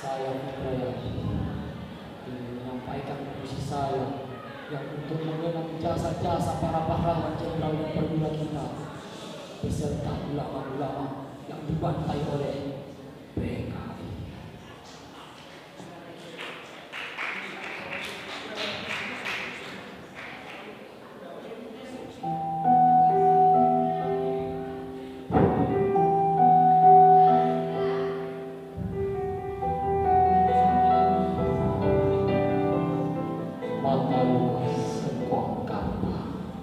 Saya Fitraya ingin menyampaikan puisi saya yang untuk mengenang jasa-jasa para pahlawan jenderal dan perwira kita beserta ulama-ulama yang dibantai oleh PKI. Mata luas sekuat kata,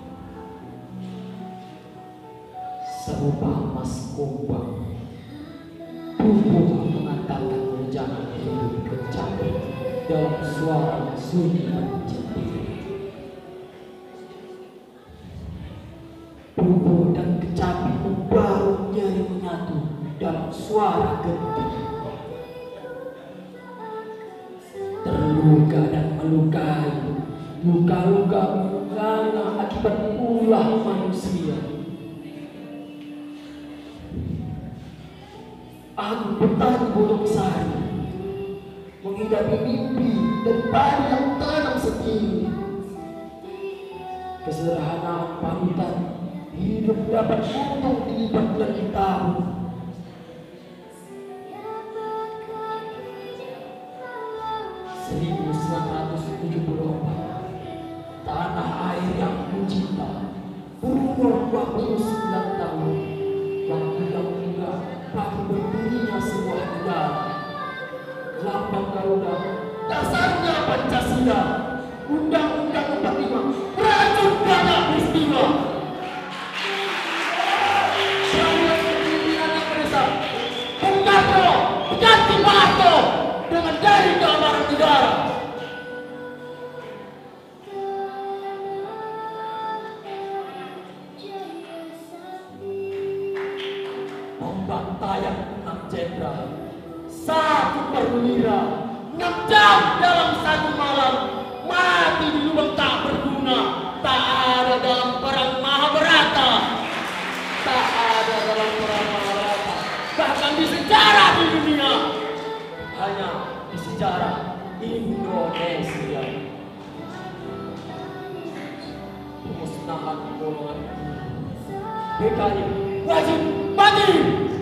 serupa emas kumbang, tubuh mengantarkan jangan hidup kecapi dalam suara sunyi mencintiri. Tubuh dan kecapi membaru nyeri menyatu dalam suara getir. Terluka dan melukai, luka-luka menghanga akibat ulah manusia. Aku bertani bodoh sari, menghidapi mimpi dan padi yang tanam setinggi. Kesederhanaan panutan, hidup dapat untung dilipat lagi tahun. 1974, tanah air yang kucinta berumur 29 tahun, waktu yang muda bagi berdirinya sebuah negara. Lambang Garuda, dasarnya Pancasila, Undang-Undang 45, racun banyak peristiwa. Saya pimpinan yang mendesak, Bung Karno ganti Pak Harto dengan dari keamanan negara. Pembantaian 6 jenderal, 1 perwira, 6 jam dalam 1 malam, mati di lubang tak berguna, tak ada dalam perang Mahabharata, tak ada dalam perang Mahabharata, bahkan di sejarah di dunia, hanya di sejarah Indonesia. Pemusnahan golongan PKI wajib mati.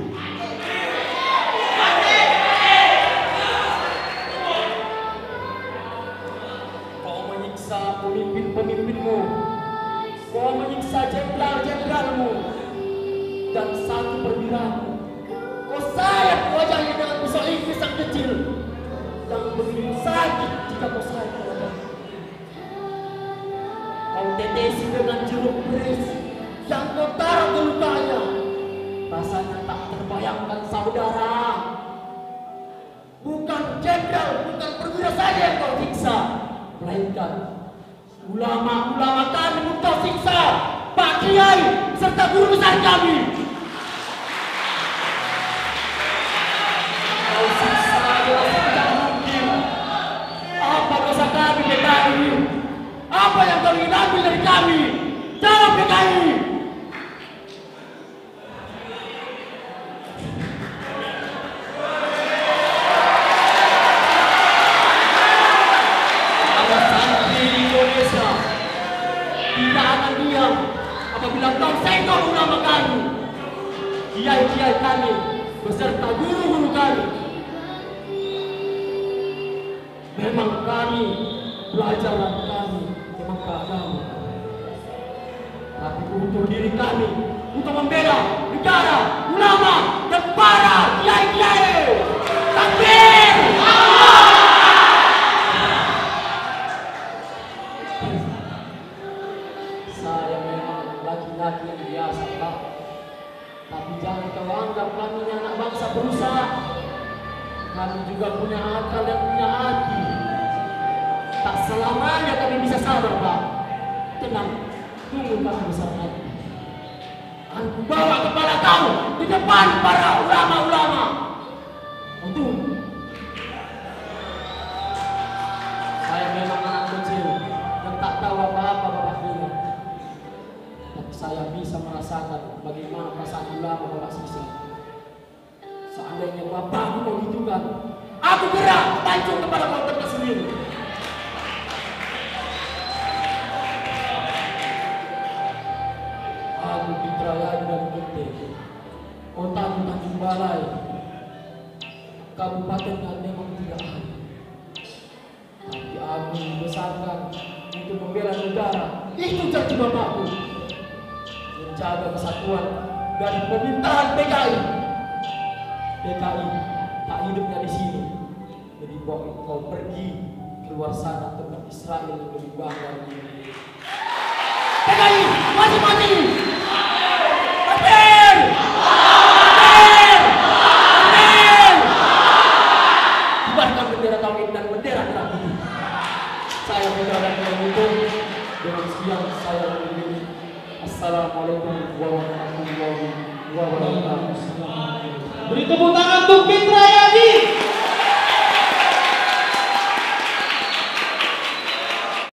Kau menyiksa pemimpin-pemimpinmu, kau menyiksa jenderal-jenderalmu dan 1 perwiramu. Kau sayat wajahnya dengan pisau Inggris yang kecil yang begitu sakit jika kau sayat wajahnya. Kau tetesi dengan jeruk beris yang kau taruh ke lukanya. Rasanya tak terbayangkan saudara. Bukan jenderal, bukan perwira saja yang kau siksa, melainkan ulama-ulama kami pun kau siksa, Pak Kiai serta guru besar kami. Kau siksa adalah sejak mungkin. Apa dosa kami PKI? Apa yang kau ingin ambil dari kami? Jawab PKI. Apabila kau senggol ulama kami, kiai-kiai kami, beserta guru-guru kami. Memang kami belajar dan kami memang agama, tapi untuk diri kami, untuk membela negara, ulama, dan para kiai-kiai. Takbir! Laki-laki yang biasa, Pak. Tapi jangan kau anggap kami ini anak bangsa berusaha. Kami juga punya akal dan punya hati. Tak selamanya kami bisa sabar, Pak. Tenang, tunggu kami besar hati. Aku bawa kepala kau di depan para ulama-ulama. Kau tunggu. Saya memang anak kecil yang tak tahu apa-apa, Bapak Guru. Saya bisa merasakan bagaimana perasaan ulama Bapak Sisa. Seandainya bapakku mau gitu kan, Aku gerak pancung kepada kontennya sendiri. Aku Fitrayadi dari Bete, kota Tanjung Balai, kabupaten yang memang tidak ada. Tapi aku dibesarkan untuk membela negara. Itu janji bapakku. Menjaga kesatuan dari pemerintahan PKI. PKI tak hidupnya di sini. Jadi kau pergi keluar sana tempat Israel yang lebih bangga dari ini. PKI mati-mati. Hadir! Hadir! Hadir! Kibarkan bendera tauhid dan bendera merah putih. Saya Fitrayadi dari Bete. Dengan sekian saya undur diri. Assalamualaikum warahmatullahi wabarakatuh. Beri tepuk tangan untuk Fitra.